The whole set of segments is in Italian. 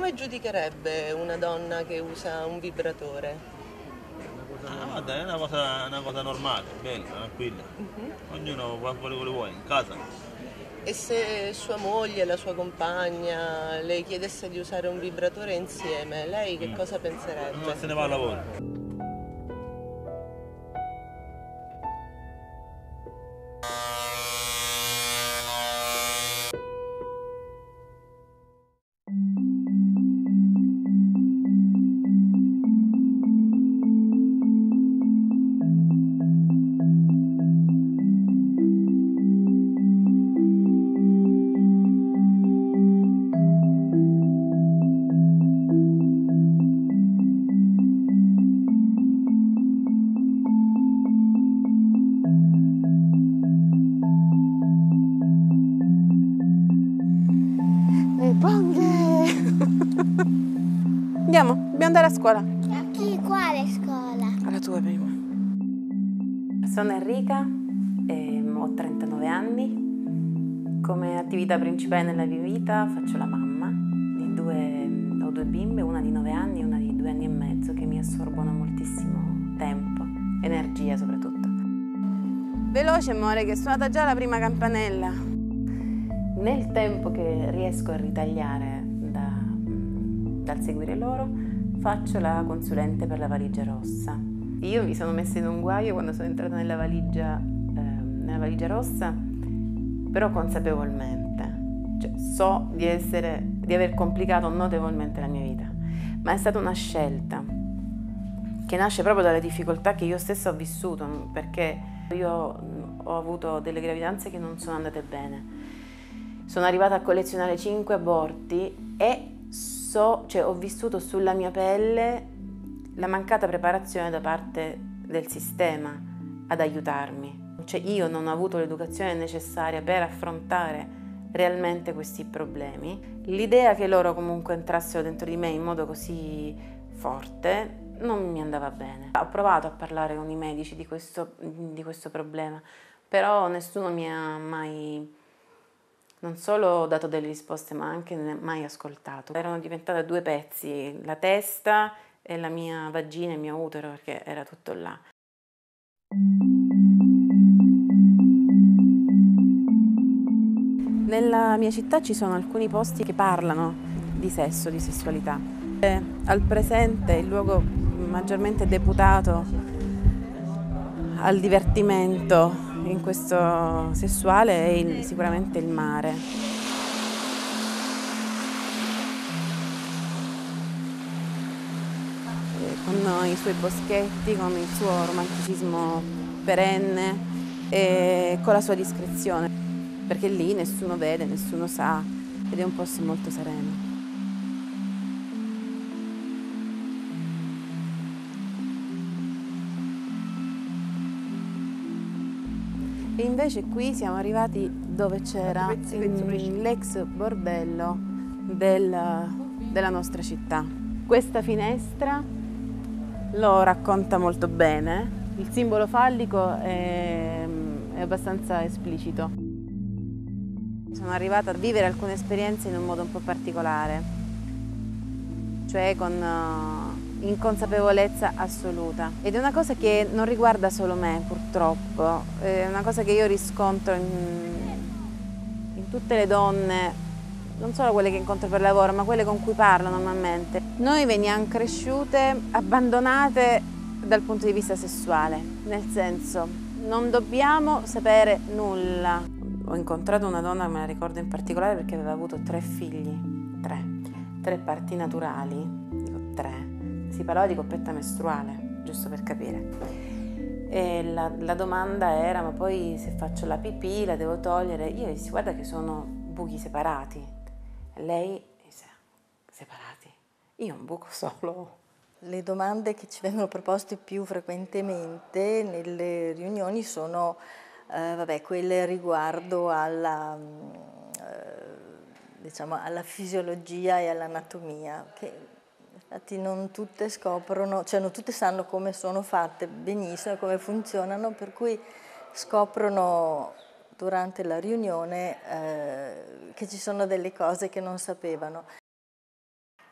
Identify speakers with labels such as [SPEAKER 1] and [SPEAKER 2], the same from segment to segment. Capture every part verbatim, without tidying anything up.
[SPEAKER 1] come giudicherebbe una donna che usa un vibratore?
[SPEAKER 2] Ah, guarda, è una cosa, una cosa normale, bella, tranquilla.
[SPEAKER 1] Mhm.
[SPEAKER 2] Ognuno fa quello che vuole in casa.
[SPEAKER 1] E se sua moglie, la sua compagna, le chiedesse di usare un vibratore insieme, lei che
[SPEAKER 2] Mm.
[SPEAKER 1] cosa
[SPEAKER 2] Non
[SPEAKER 1] penserebbe?
[SPEAKER 2] se ne va al lavoro.
[SPEAKER 3] Le bonghe! Andiamo, dobbiamo andare a scuola.
[SPEAKER 4] A chi? Quale scuola?
[SPEAKER 3] Alla tua prima. Sono Enrica, e ho trentanove anni. Come attività principale nella mia vita faccio la mamma di due, ho due bimbe, una di nove anni e una di due anni e mezzo, che mi assorbono moltissimo tempo, energia soprattutto. Veloce, amore, che è suonata già la prima campanella. Nel tempo che riesco a ritagliare da, dal seguire loro, faccio la consulente per la valigia rossa. Io mi sono messa in un guaio quando sono entrata nella valigia, eh, nella valigia rossa, però consapevolmente. Cioè, so di, essere, di aver complicato notevolmente la mia vita, ma è stata una scelta che nasce proprio dalle difficoltà che io stessa ho vissuto, perché io ho avuto delle gravidanze che non sono andate bene. Sono arrivata a collezionare cinque aborti e so, cioè, ho vissuto sulla mia pelle la mancata preparazione da parte del sistema ad aiutarmi. Cioè, io non ho avuto l'educazione necessaria per affrontare realmente questi problemi. L'idea che loro comunque entrassero dentro di me in modo così forte non mi andava bene. Ho provato a parlare con i medici di questo, di questo problema, però nessuno mi ha mai non solo dato delle risposte, ma anche mai ascoltato. Erano diventate due pezzi, la testa e la mia vagina e il mio utero, perché era tutto là. Nella mia città ci sono alcuni posti che parlano di sesso, di sessualità. E al presente il luogo maggiormente deputato al divertimento in questo sessuale è il, sicuramente il mare. Con i suoi boschetti, con il suo romanticismo perenne e con la sua discrezione, perché lì nessuno vede, nessuno sa ed è un posto molto sereno. E invece qui siamo arrivati dove c'era l'ex bordello del, della nostra città. Questa finestra lo racconta molto bene, il simbolo fallico è, è abbastanza esplicito. Sono arrivata a vivere alcune esperienze in un modo un po' particolare, cioè con uh, inconsapevolezza assoluta. Ed è una cosa che non riguarda solo me, purtroppo, è una cosa che io riscontro in, in tutte le donne, non solo quelle che incontro per lavoro, ma quelle con cui parlo normalmente. Noi veniamo cresciute abbandonate dal punto di vista sessuale, nel senso, non dobbiamo sapere nulla. Ho incontrato una donna, me la ricordo in particolare perché aveva avuto tre figli, tre, tre parti naturali, tre. Si parlava di coppetta mestruale, giusto per capire. E la, la domanda era, ma poi se faccio la pipì la devo togliere? Io dissi, guarda che sono buchi separati. E lei disse, separati? Io un buco solo.
[SPEAKER 5] Le domande che ci vengono proposte più frequentemente nelle riunioni sono eh, vabbè, quelle riguardo alla, eh, diciamo, alla fisiologia e all'anatomia, che infatti non tutte scoprono, cioè non tutte sanno come sono fatte benissimo, come funzionano, per cui scoprono durante la riunione eh, che ci sono delle cose che non sapevano.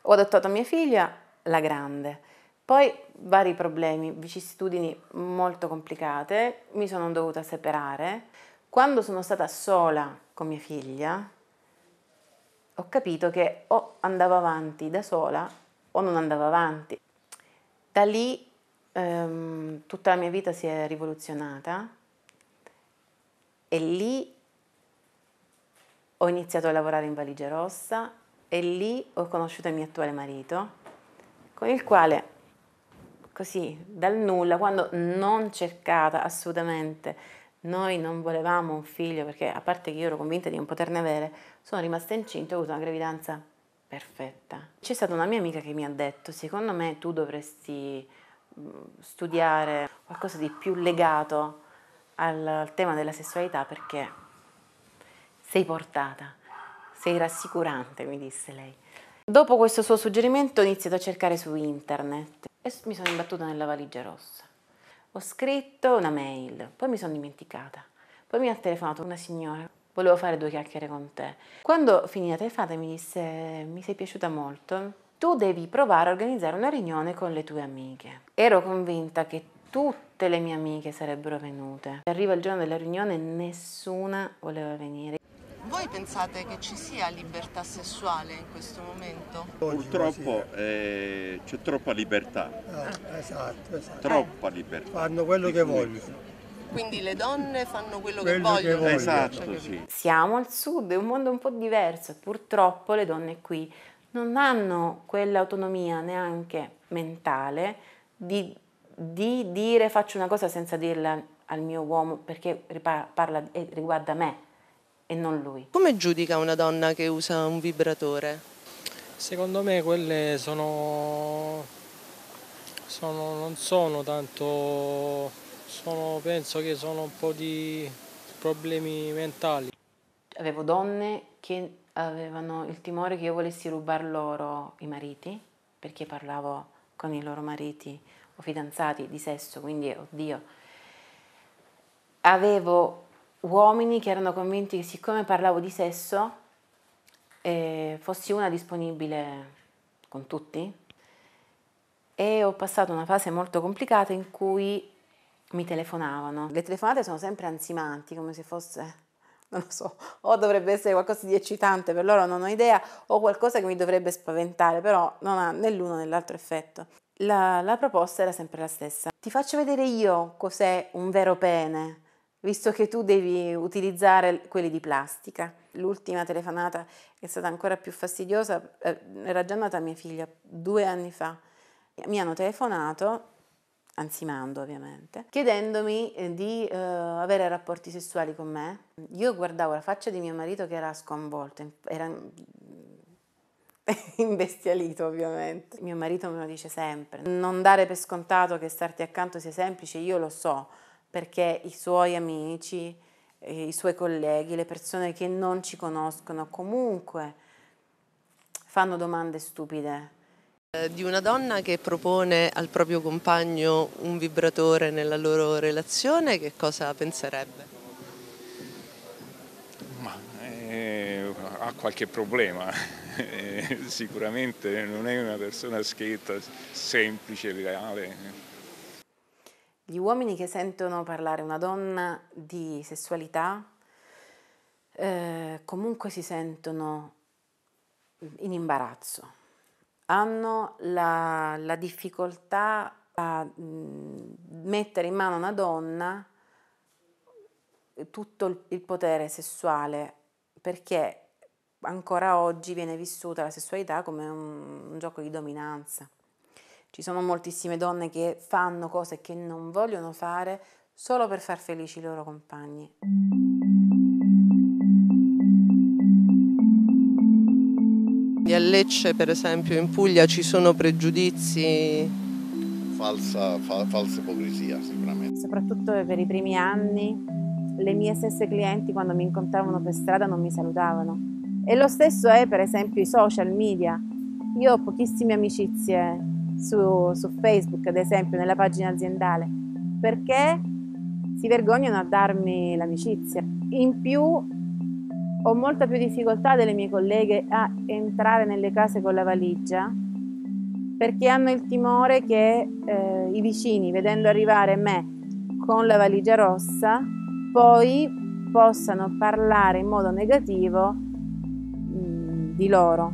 [SPEAKER 3] Ho adottato mia figlia, la grande. Poi vari problemi, vicissitudini molto complicate, mi sono dovuta separare. Quando sono stata sola con mia figlia, ho capito che o andavo avanti da sola o non andavo avanti. Da lì ehm, tutta la mia vita si è rivoluzionata e lì ho iniziato a lavorare in Valigia Rossa e lì ho conosciuto il mio attuale marito, con il quale così dal nulla, quando non cercata assolutamente, noi non volevamo un figlio perché a parte che io ero convinta di non poterne avere, sono rimasta incinta e ho avuto una gravidanza perfetta. C'è stata una mia amica che mi ha detto: secondo me tu dovresti studiare qualcosa di più legato al, al tema della sessualità perché sei portata, sei rassicurante, mi disse lei. Dopo questo suo suggerimento ho iniziato a cercare su internet e mi sono imbattuta nella Valigia Rossa. Ho scritto una mail, poi mi sono dimenticata, poi mi ha telefonato una signora, volevo fare due chiacchiere con te. Quando finì la telefonata mi disse: mi sei piaciuta molto, tu devi provare a organizzare una riunione con le tue amiche. Ero convinta che tutte le mie amiche sarebbero venute. Arriva il giorno della riunione e nessuna voleva venire.
[SPEAKER 1] Voi pensate che ci sia libertà sessuale in questo momento?
[SPEAKER 6] Purtroppo eh, c'è troppa libertà.
[SPEAKER 7] Ah, esatto, esatto.
[SPEAKER 6] Troppa libertà.
[SPEAKER 7] Fanno quello che vogliono.
[SPEAKER 1] Quindi le donne fanno quello,
[SPEAKER 7] Quello
[SPEAKER 1] che vogliono?
[SPEAKER 7] che vogliono.
[SPEAKER 6] Esatto, sì.
[SPEAKER 3] Siamo al sud, è un mondo un po' diverso e purtroppo le donne qui non hanno quell'autonomia neanche mentale di, di dire faccio una cosa senza dirla al mio uomo perché parla, riguarda me e non lui.
[SPEAKER 1] Come giudica una donna che usa un vibratore?
[SPEAKER 8] Secondo me quelle sono, sono non sono tanto, sono, penso che sono un po' di problemi mentali.
[SPEAKER 3] Avevo donne che avevano il timore che io volessi rubar loro i mariti, perché parlavo con i loro mariti o fidanzati di sesso, quindi oddio. Avevo uomini che erano convinti che siccome parlavo di sesso eh, fossi una disponibile con tutti, e ho passato una fase molto complicata in cui mi telefonavano. Le telefonate sono sempre ansimanti, come se fosse, non lo so, o dovrebbe essere qualcosa di eccitante per loro, non ho idea, o qualcosa che mi dovrebbe spaventare, però non ha né l'uno né l'altro effetto. La, la proposta era sempre la stessa. Ti faccio vedere io cos'è un vero pene, visto che tu devi utilizzare quelli di plastica. L'ultima telefonata è stata ancora più fastidiosa, eh, era già nata mia figlia due anni fa. Mi hanno telefonato, ansimando ovviamente, chiedendomi eh, di eh, avere rapporti sessuali con me. Io guardavo la faccia di mio marito che era sconvolto, era imbestialito ovviamente. Mio marito me lo dice sempre, non dare per scontato che starti accanto sia semplice, io lo so, perché i suoi amici, i suoi colleghi, le persone che non ci conoscono comunque fanno domande stupide.
[SPEAKER 1] Di una donna che propone al proprio compagno un vibratore nella loro relazione, che cosa penserebbe?
[SPEAKER 9] Ma eh, ha qualche problema, eh, sicuramente non è una persona schietta, semplice, reale.
[SPEAKER 3] Gli uomini che sentono parlare una donna di sessualità eh, comunque si sentono in imbarazzo, hanno la, la difficoltà a mh, mettere in mano a una donna tutto il, il potere sessuale, perché ancora oggi viene vissuta la sessualità come un, un gioco di dominanza. Ci sono moltissime donne che fanno cose che non vogliono fare solo per far felici i loro compagni.
[SPEAKER 1] A Lecce, per esempio, in Puglia ci sono pregiudizi?
[SPEAKER 6] Falsa, fa, falsa ipocrisia sicuramente.
[SPEAKER 3] Soprattutto per i primi anni, le mie stesse clienti quando mi incontravano per strada non mi salutavano. E lo stesso è per esempio i social media. Io ho pochissime amicizie Su, su Facebook, ad esempio, nella pagina aziendale, perché si vergognano a darmi l'amicizia. In più Ho molta più difficoltà delle mie colleghe a entrare nelle case con la valigia, perché hanno il timore che eh, i vicini, vedendo arrivare me con la valigia rossa, poi possano parlare in modo negativo mh, di loro.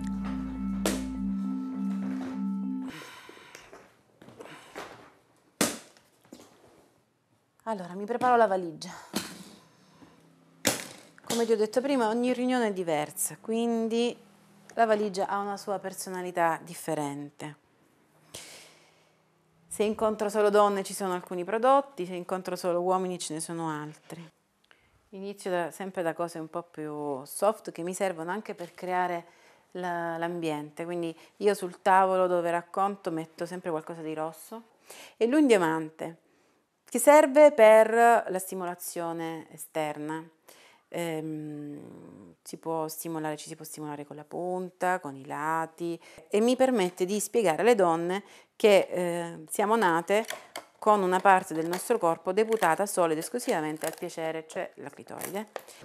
[SPEAKER 3] Allora, mi preparo la valigia. Come ti ho detto prima, ogni riunione è diversa, quindi la valigia ha una sua personalità differente. Se incontro solo donne ci sono alcuni prodotti, se incontro solo uomini ce ne sono altri. Inizio da, sempre da cose un po' più soft che mi servono anche per creare l'ambiente. Quindi io sul tavolo dove racconto metto sempre qualcosa di rosso. E l'undiamante, che serve per la stimolazione esterna. Ehm, si può stimolare, ci si può stimolare con la punta, con i lati, e mi permette di spiegare alle donne che eh, siamo nate con una parte del nostro corpo deputata solo ed esclusivamente al piacere, cioè la clitoride.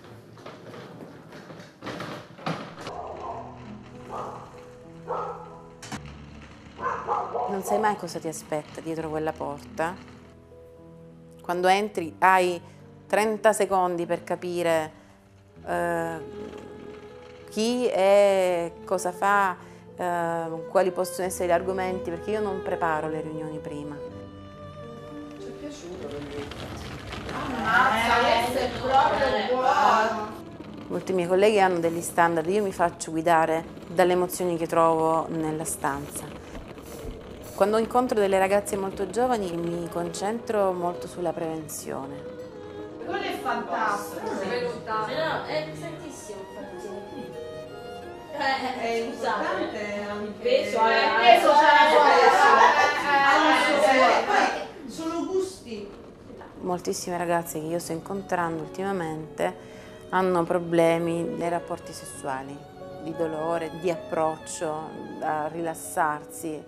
[SPEAKER 3] Non sai mai cosa ti aspetta dietro quella porta. Quando entri hai trenta secondi per capire eh, chi è, cosa fa, eh, quali possono essere gli argomenti, perché io non preparo le riunioni prima.
[SPEAKER 1] Ci è piaciuto quindi?
[SPEAKER 10] Ammazza, questo è proprio buono!
[SPEAKER 3] Molti miei colleghi hanno degli standard, io mi faccio guidare dalle emozioni che trovo nella stanza. Quando incontro delle ragazze molto giovani mi concentro molto sulla prevenzione.
[SPEAKER 10] Quello è fantastico!
[SPEAKER 11] Però è pesantissimo infatti.
[SPEAKER 10] Eh, è importante
[SPEAKER 11] il peso,
[SPEAKER 10] eh,
[SPEAKER 11] il
[SPEAKER 10] peso
[SPEAKER 11] c'è
[SPEAKER 10] poi sono gusti.
[SPEAKER 3] Moltissime ragazze che io sto incontrando ultimamente hanno problemi nei rapporti sessuali, di dolore, di approccio, a rilassarsi.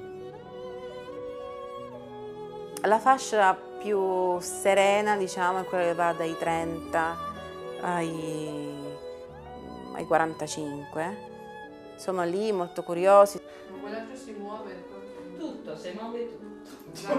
[SPEAKER 3] La fascia più serena, diciamo, è quella che va dai trenta ai, ai quarantacinque. Sono lì molto curiosi.
[SPEAKER 11] Ma quell'altro si muove
[SPEAKER 10] Tutto, si muove tutto.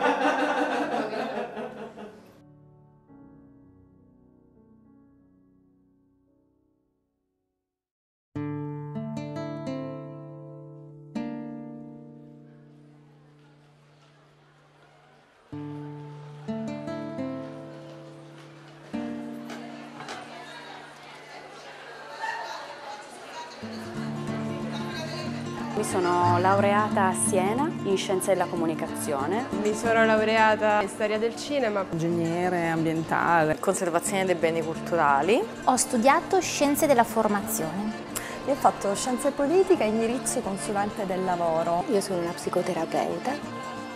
[SPEAKER 12] Mi sono laureata a Siena in Scienze della Comunicazione.
[SPEAKER 13] Mi sono laureata in Storia del Cinema.
[SPEAKER 14] Ingegnere ambientale.
[SPEAKER 5] Conservazione dei beni culturali.
[SPEAKER 4] Ho studiato Scienze della Formazione.
[SPEAKER 15] Io ho fatto Scienze Politiche e Indirizzo Consulente del Lavoro.
[SPEAKER 16] Io sono una psicoterapeuta.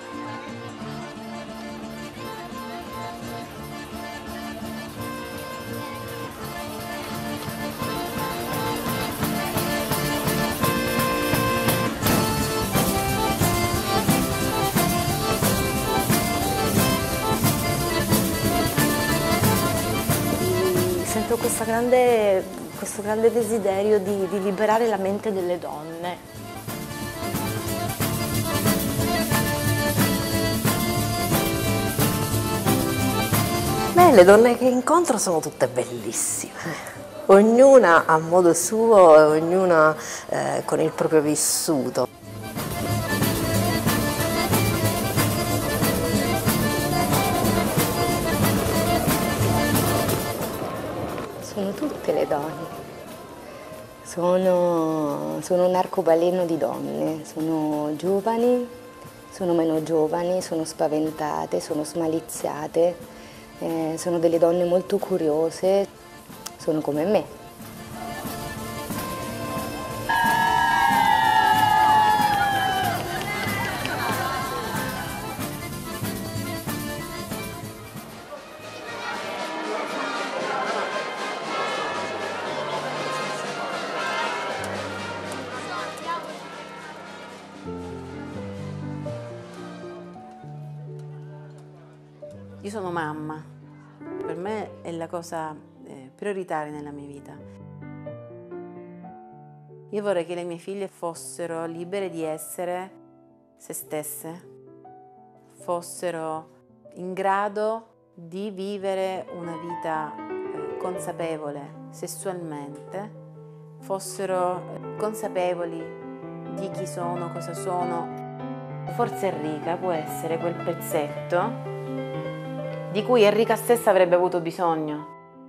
[SPEAKER 15] Sento questa grande, questo grande desiderio di, di liberare la mente delle donne.
[SPEAKER 17] Beh, le donne che incontro sono tutte bellissime, ognuna a modo suo e ognuna eh, con il proprio vissuto.
[SPEAKER 16] Sono tutte le donne, sono, sono un arcobaleno di donne, sono giovani, sono meno giovani, sono spaventate, sono smaliziate, eh, sono delle donne molto curiose, sono come me.
[SPEAKER 3] Io sono mamma, per me è la cosa eh, prioritari nella mia vita. Io vorrei che le mie figlie fossero libere di essere se stesse, fossero in grado di vivere una vita eh, consapevole sessualmente, fossero consapevoli di chi sono, cosa sono. Forse Enrica può essere quel pezzetto di cui Enrica stessa avrebbe avuto bisogno.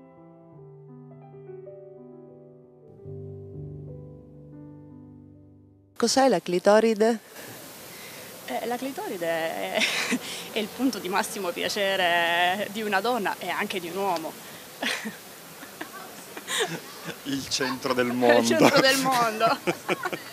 [SPEAKER 1] Cos'è la clitoride?
[SPEAKER 18] Eh, la clitoride è, è il punto di massimo piacere di una donna e anche di un uomo.
[SPEAKER 19] Il centro del mondo.
[SPEAKER 18] Il centro del mondo.